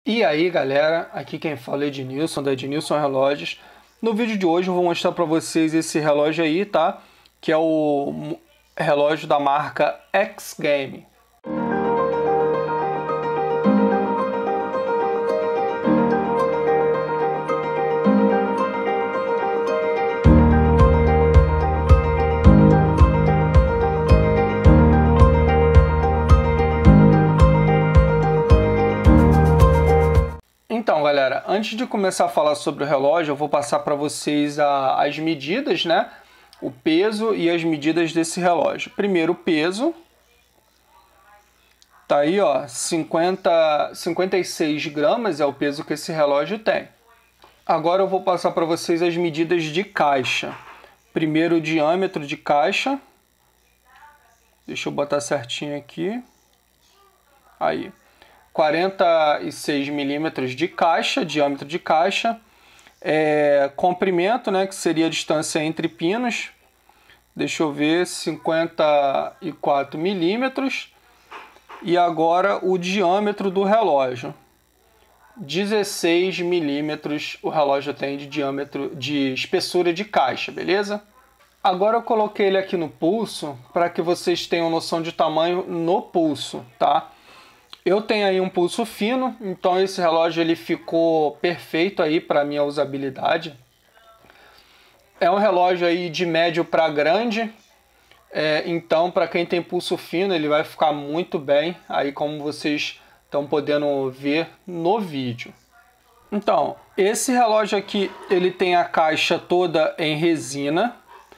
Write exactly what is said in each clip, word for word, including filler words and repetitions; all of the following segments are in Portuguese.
E aí galera, aqui quem fala é Ednilson, da Ednilson Relógios. No vídeo de hoje eu vou mostrar para vocês esse relógio aí, tá? Que é o relógio da marca X Game. Então, galera, antes de começar a falar sobre o relógio, eu vou passar para vocês a, as medidas, né? O peso e as medidas desse relógio. Primeiro, o peso. Tá aí, ó, cinquenta, cinquenta e seis gramas é o peso que esse relógio tem. Agora eu vou passar para vocês as medidas de caixa. Primeiro, o diâmetro de caixa. Deixa eu botar certinho aqui. Aí. quarenta e seis milímetros de caixa, diâmetro de caixa, é, comprimento, né, que seria a distância entre pinos, deixa eu ver, cinquenta e quatro milímetros, e agora o diâmetro do relógio, dezesseis milímetros o relógio tem de diâmetro, de espessura de caixa, beleza? Agora eu coloquei ele aqui no pulso, para que vocês tenham noção de tamanho no pulso, tá? Eu tenho aí um pulso fino, então esse relógio ele ficou perfeito aí para minha usabilidade. É um relógio aí de médio para grande, é, então para quem tem pulso fino ele vai ficar muito bem, aí como vocês estão podendo ver no vídeo. Então, esse relógio aqui ele tem a caixa toda em resina.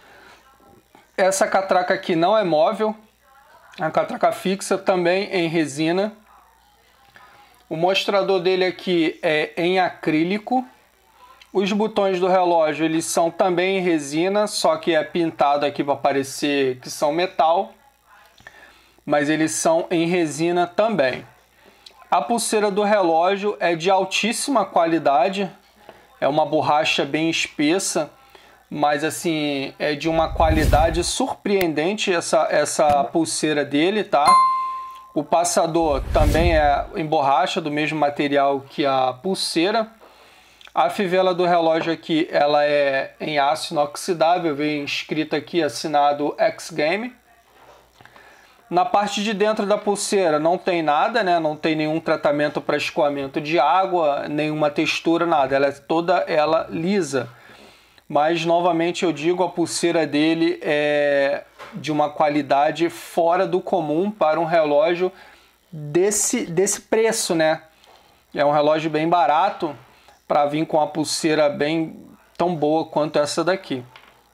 Essa catraca aqui não é móvel, a catraca fixa também em resina. O mostrador dele aqui é em acrílico. Os botões do relógio eles são também em resina, só que é pintado aqui para parecer que são metal. Mas eles são em resina também. A pulseira do relógio é de altíssima qualidade. É uma borracha bem espessa, mas assim, é de uma qualidade surpreendente essa, essa pulseira dele, tá? O passador também é em borracha, do mesmo material que a pulseira. A fivela do relógio aqui, ela é em aço inoxidável, vem escrito aqui, assinado X Game. Na parte de dentro da pulseira não tem nada, né? Não tem nenhum tratamento para escoamento de água, nenhuma textura, nada. Ela é toda ela lisa. Mas, novamente, eu digo, a pulseira dele é de uma qualidade fora do comum para um relógio desse, desse preço, né? É um relógio bem barato para vir com a pulseira bem tão boa quanto essa daqui.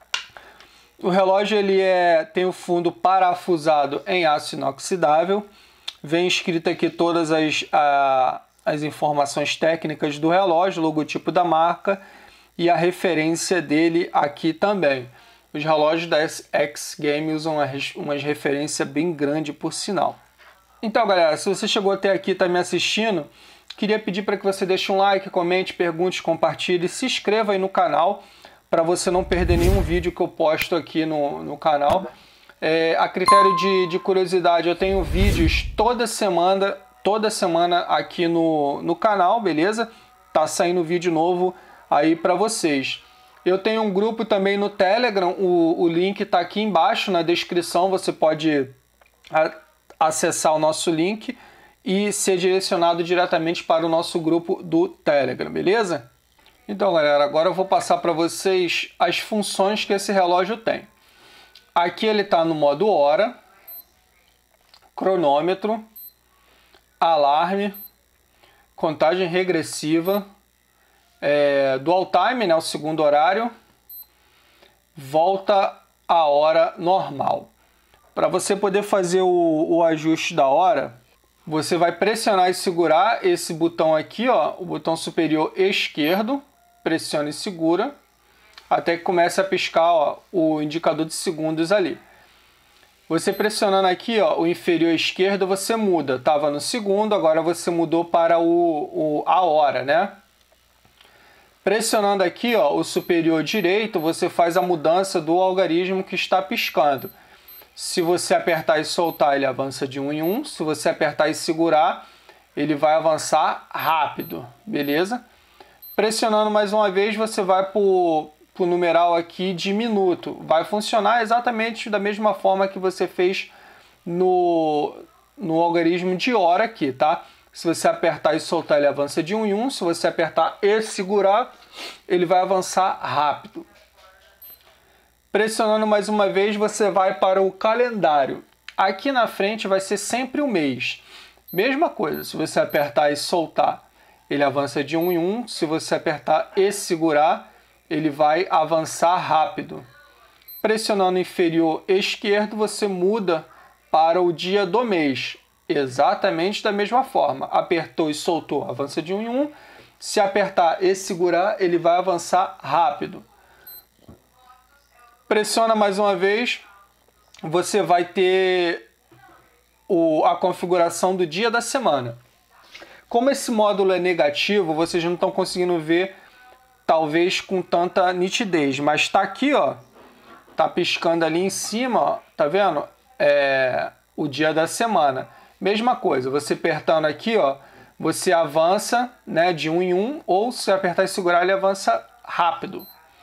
O relógio ele é, tem o fundo parafusado em aço inoxidável. Vem escrito aqui todas as, a, as informações técnicas do relógio, logotipo da marca e a referência dele aqui também. Os relógios da X Game usam uma referência bem grande, por sinal. Então, galera, se você chegou até aqui e está me assistindo, queria pedir para que você deixe um like, comente, pergunte, compartilhe, se inscreva aí no canal para você não perder nenhum vídeo que eu posto aqui no, no canal. É, a critério de, de curiosidade, eu tenho vídeos toda semana, toda semana aqui no, no canal, beleza? Tá saindo vídeo novo aí para vocês. Eu tenho um grupo também no Telegram, o, o link está aqui embaixo na descrição, você pode a, acessar o nosso link e ser direcionado diretamente para o nosso grupo do Telegram, beleza? Então, galera, agora eu vou passar para vocês as funções que esse relógio tem. Aqui ele está no modo hora, cronômetro, alarme, contagem regressiva, É, dual time, né, o segundo horário, volta à hora normal. Para você poder fazer o, o ajuste da hora, você vai pressionar e segurar esse botão aqui, ó, o botão superior esquerdo, pressiona e segura, até que comece a piscar, ó, o indicador de segundos ali. Você pressionando aqui, ó, o inferior esquerdo, você muda. Estava no segundo, agora você mudou para o, o, a hora, né? Pressionando aqui, ó, o superior direito, você faz a mudança do algarismo que está piscando. Se você apertar e soltar, ele avança de um em um. Se você apertar e segurar, ele vai avançar rápido, beleza? Pressionando mais uma vez, você vai para o numeral aqui de minuto. Vai funcionar exatamente da mesma forma que você fez no, no algarismo de hora aqui, tá? Se você apertar e soltar, ele avança de um em um. Se você apertar e segurar, ele vai avançar rápido. Pressionando mais uma vez, você vai para o calendário. Aqui na frente vai ser sempre o mês. Mesma coisa, se você apertar e soltar, ele avança de um em um. Se você apertar e segurar, ele vai avançar rápido. Pressionando o inferior esquerdo, você muda para o dia do mês. Exatamente da mesma forma. Apertou e soltou, avança de um em um. Se apertar e segurar, ele vai avançar rápido. Pressiona mais uma vez, você vai ter o, a configuração do dia da semana. Como esse módulo é negativo, vocês não estão conseguindo ver, talvez com tanta nitidez, mas está aqui, ó, tá piscando ali em cima, ó, tá vendo? É o dia da semana. Mesma coisa, você apertando aqui, ó, você avança, né, de um em um, ou se apertar e segurar, ele avança rápido.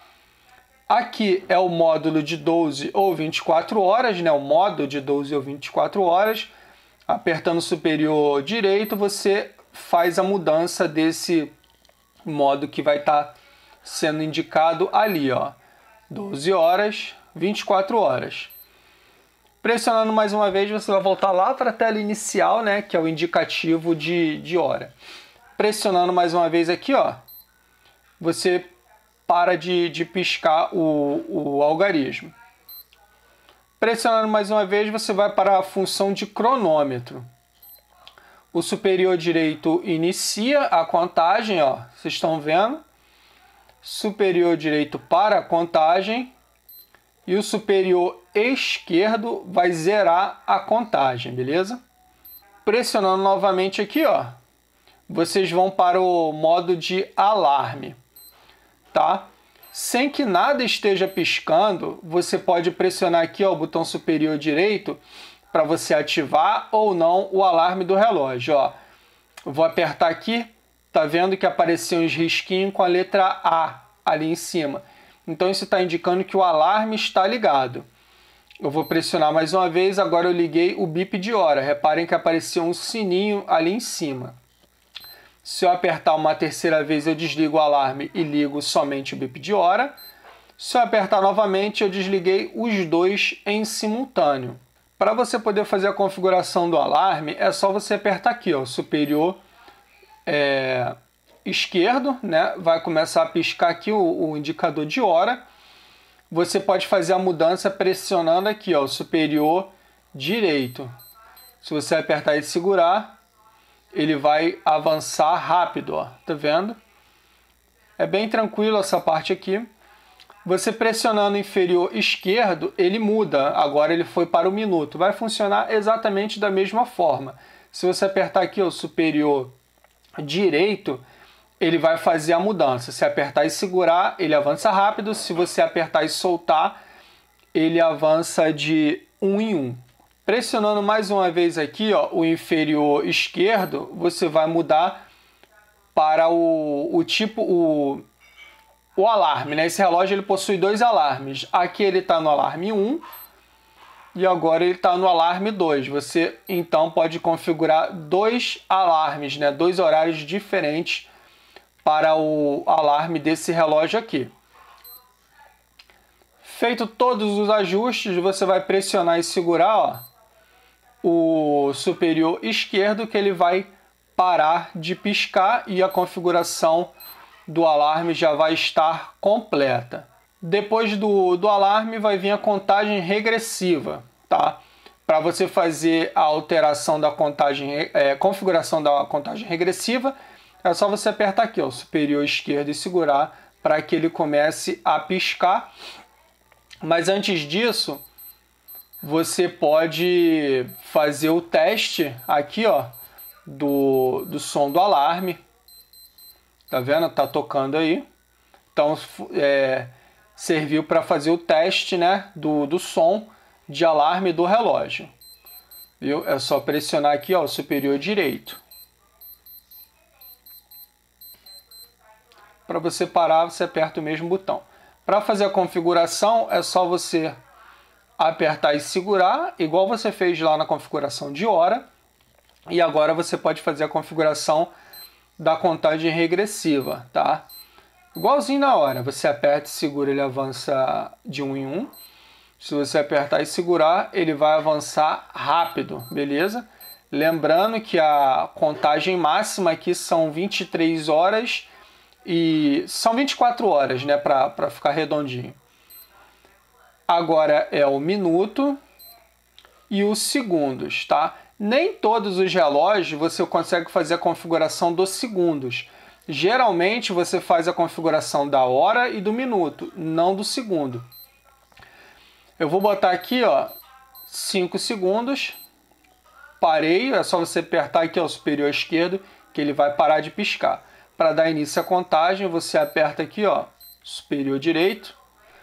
Aqui é o módulo de doze ou vinte e quatro horas, né? O modo de doze ou vinte e quatro horas. Apertando o superior direito, você faz a mudança desse modo que vai estar sendo indicado ali, ó. doze horas, vinte e quatro horas. Pressionando mais uma vez, você vai voltar lá para a tela inicial, né? Que é o indicativo de, de hora. Pressionando mais uma vez aqui, ó. Você para de, de piscar o, o algarismo. Pressionando mais uma vez, você vai para a função de cronômetro. O superior direito inicia a contagem, ó, vocês estão vendo. Superior direito para a contagem. E o superior esquerdo vai zerar a contagem, beleza? Pressionando novamente aqui, ó, vocês vão para o modo de alarme. Tá? Sem que nada esteja piscando, você pode pressionar aqui, ó, o botão superior direito para você ativar ou não o alarme do relógio. Ó. Vou apertar aqui, tá vendo que apareceu uns risquinhos com a letra A ali em cima. Então isso está indicando que o alarme está ligado. Eu vou pressionar mais uma vez, agora eu liguei o bip de hora. Reparem que apareceu um sininho ali em cima. Se eu apertar uma terceira vez, eu desligo o alarme e ligo somente o bip de hora. Se eu apertar novamente, eu desliguei os dois em simultâneo. Para você poder fazer a configuração do alarme, é só você apertar aqui, ó, superior é, esquerdo, né? Vai começar a piscar aqui o, o indicador de hora. Você pode fazer a mudança pressionando aqui, ó, superior direito. Se você apertar e segurar, ele vai avançar rápido, ó. Tá vendo? É bem tranquilo essa parte aqui. Você pressionando o inferior esquerdo, ele muda. Agora ele foi para o minuto. Vai funcionar exatamente da mesma forma. Se você apertar aqui o superior direito, ele vai fazer a mudança. Se apertar e segurar, ele avança rápido. Se você apertar e soltar, ele avança de um em um. Pressionando mais uma vez aqui, ó, o inferior esquerdo, você vai mudar para o, o tipo, o, o alarme, né? Esse relógio ele possui dois alarmes. Aqui ele está no alarme um e agora ele está no alarme dois. Você então pode configurar dois alarmes, né? Dois horários diferentes para o alarme desse relógio aqui. Feito todos os ajustes, você vai pressionar e segurar, ó, o superior esquerdo, que ele vai parar de piscar e a configuração do alarme já vai estar completa. Depois do, do alarme vai vir a contagem regressiva, tá? Para você fazer a alteração da contagem, é, configuração da contagem regressiva, é só você apertar aqui, ó, superior esquerdo, e segurar para que ele comece a piscar. Mas antes disso, você pode fazer o teste aqui, ó, do, do som do alarme. Tá vendo? Tá tocando aí. Então, é, serviu para fazer o teste, né, do, do som de alarme do relógio. Viu? É só pressionar aqui, ó, o superior direito. Para você parar, você aperta o mesmo botão. Para fazer a configuração, é só você apertar e segurar, igual você fez lá na configuração de hora. E agora você pode fazer a configuração da contagem regressiva, tá? Igualzinho na hora, você aperta e segura, ele avança de um em um. Se você apertar e segurar, ele vai avançar rápido, beleza? Lembrando que a contagem máxima aqui são vinte e três horas e são vinte e quatro horas, né, para ficar redondinho. Agora é o minuto e os segundos, tá? Nem todos os relógios você consegue fazer a configuração dos segundos. Geralmente você faz a configuração da hora e do minuto, não do segundo. Eu vou botar aqui, ó, cinco segundos. Parei, é só você apertar aqui ao superior esquerdo que ele vai parar de piscar. Para dar início à contagem, você aperta aqui, ó, superior direito.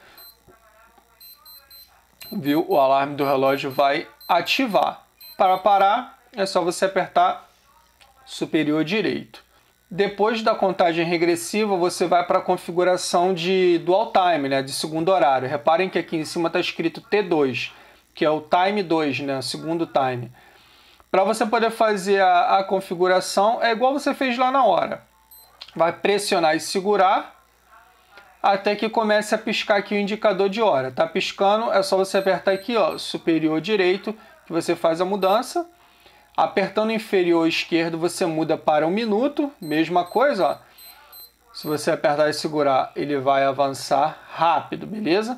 Viu? O alarme do relógio vai ativar. Para parar, é só você apertar superior direito. Depois da contagem regressiva, você vai para a configuração de dual time, né, de segundo horário. Reparem que aqui em cima está escrito T dois, que é o time dois, né, segundo time. Para você poder fazer a, a configuração, é igual você fez lá na hora. Vai pressionar e segurar até que comece a piscar aqui o indicador de hora. Tá piscando, é só você apertar aqui, ó, superior direito, que você faz a mudança. Apertando o inferior esquerdo, você muda para um minuto, mesma coisa, ó. Se você apertar e segurar, ele vai avançar rápido, beleza?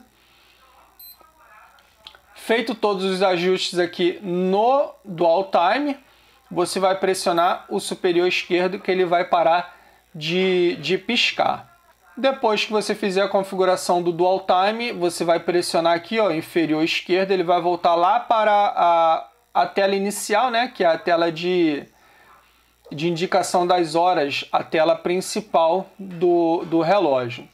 Feito todos os ajustes aqui no Dual Time, você vai pressionar o superior esquerdo que ele vai parar de, de piscar. Depois que você fizer a configuração do Dual Time, você vai pressionar aqui, ó, inferior esquerdo, ele vai voltar lá para a, a tela inicial, né, que é a tela de, de indicação das horas, a tela principal do, do relógio.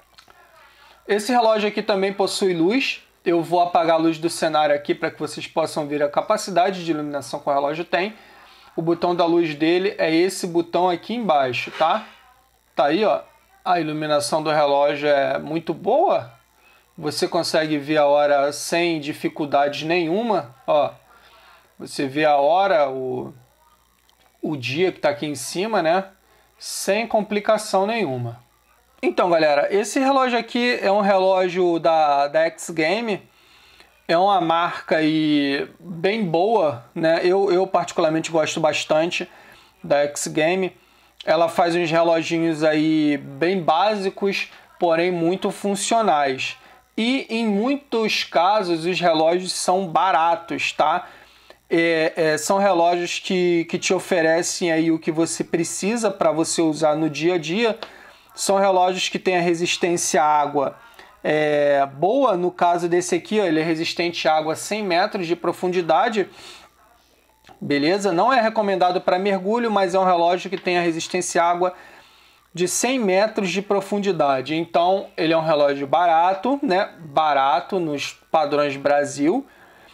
Esse relógio aqui também possui luz. Eu vou apagar a luz do cenário aqui para que vocês possam ver a capacidade de iluminação que o relógio tem. O botão da luz dele é esse botão aqui embaixo, tá? Tá aí, ó. A iluminação do relógio é muito boa. Você consegue ver a hora sem dificuldade nenhuma, ó. Você vê a hora, o, o dia que está aqui em cima, né? Sem complicação nenhuma. Então, galera, esse relógio aqui é um relógio da, da X-Game. É uma marca aí bem boa, né? Eu, eu particularmente gosto bastante da X-Game. Ela faz uns reloginhos aí bem básicos, porém muito funcionais. E em muitos casos os relógios são baratos, tá? É, é, são relógios que, que te oferecem aí o que você precisa para você usar no dia a dia. São relógios que têm a resistência à água é, boa. No caso desse aqui, ó, ele é resistente à água a cem metros de profundidade. Beleza? Não é recomendado para mergulho, mas é um relógio que tem a resistência à água de cem metros de profundidade. Então, ele é um relógio barato, né? Barato nos padrões Brasil.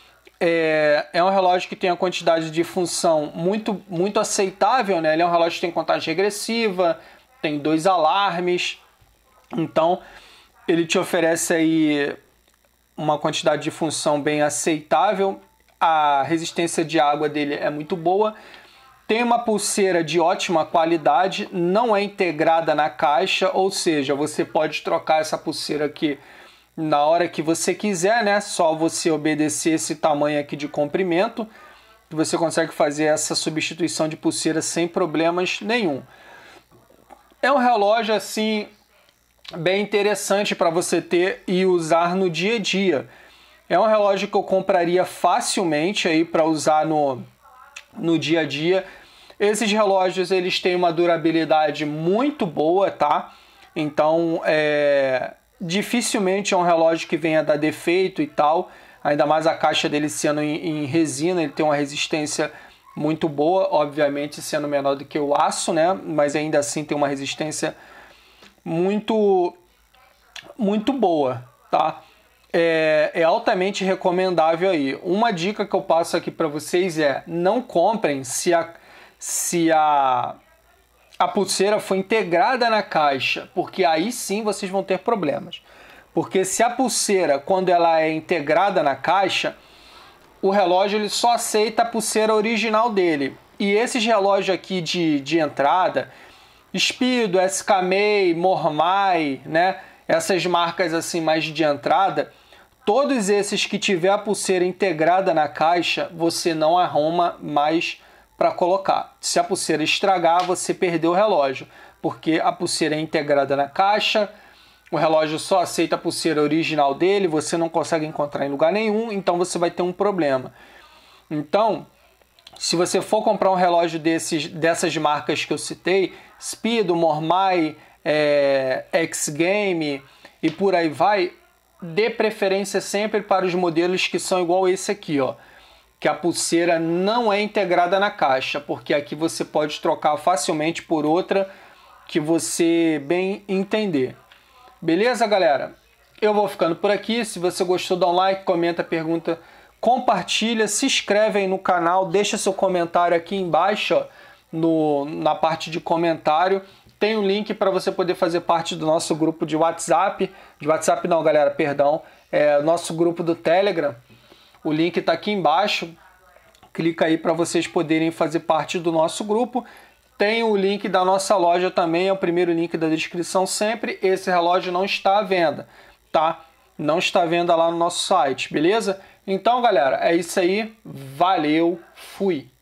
É, é um relógio que tem a quantidade de função muito, muito aceitável, né? Ele é um relógio que tem contagem regressiva, tem dois alarmes. Então, ele te oferece aí uma quantidade de função bem aceitável. A resistência de água dele é muito boa. Tem uma pulseira de ótima qualidade, não é integrada na caixa, ou seja, você pode trocar essa pulseira aqui na hora que você quiser, né? Só você obedecer esse tamanho aqui de comprimento, que você consegue fazer essa substituição de pulseira sem problemas nenhum. É um relógio assim bem interessante para você ter e usar no dia a dia. É um relógio que eu compraria facilmente aí para usar no, no dia a dia. Esses relógios eles têm uma durabilidade muito boa, tá? Então, é, dificilmente é um relógio que venha dar defeito e tal. Ainda mais a caixa dele sendo em, em resina, ele tem uma resistência muito boa, obviamente sendo menor do que o aço, né? Mas ainda assim tem uma resistência muito, muito boa, tá? É, é altamente recomendável aí. Uma dica que eu passo aqui para vocês é: não comprem se a, se a, a pulseira foi integrada na caixa, porque aí sim vocês vão ter problemas. Porque se a pulseira, quando ela é integrada na caixa, o relógio ele só aceita a pulseira original dele. E esses relógios aqui de, de entrada, Speedo, S K Mei, Mormai, né? Essas marcas assim mais de entrada, todos esses que tiver a pulseira integrada na caixa, você não arruma mais para colocar. Se a pulseira estragar, você perdeu o relógio, porque a pulseira é integrada na caixa, o relógio só aceita a pulseira original dele, você não consegue encontrar em lugar nenhum, então você vai ter um problema. Então, se você for comprar um relógio desses, dessas marcas que eu citei, Speedo, Mormai, é, X Game e por aí vai, dê preferência sempre para os modelos que são igual esse aqui, ó, que a pulseira não é integrada na caixa, porque aqui você pode trocar facilmente por outra que você bem entender. Beleza, galera? Eu vou ficando por aqui. Se você gostou, dá um like, comenta, pergunta, compartilha, se inscreve aí no canal, deixa seu comentário aqui embaixo, ó, no, na parte de comentário. Tem um link para você poder fazer parte do nosso grupo de WhatsApp. De WhatsApp não, galera, perdão. É o nosso grupo do Telegram. O link está aqui embaixo. Clica aí para vocês poderem fazer parte do nosso grupo. Tem o link da nossa loja também, é o primeiro link da descrição sempre. Esse relógio não está à venda, tá? Não está à venda lá no nosso site, beleza? Então, galera, é isso aí. Valeu, fui!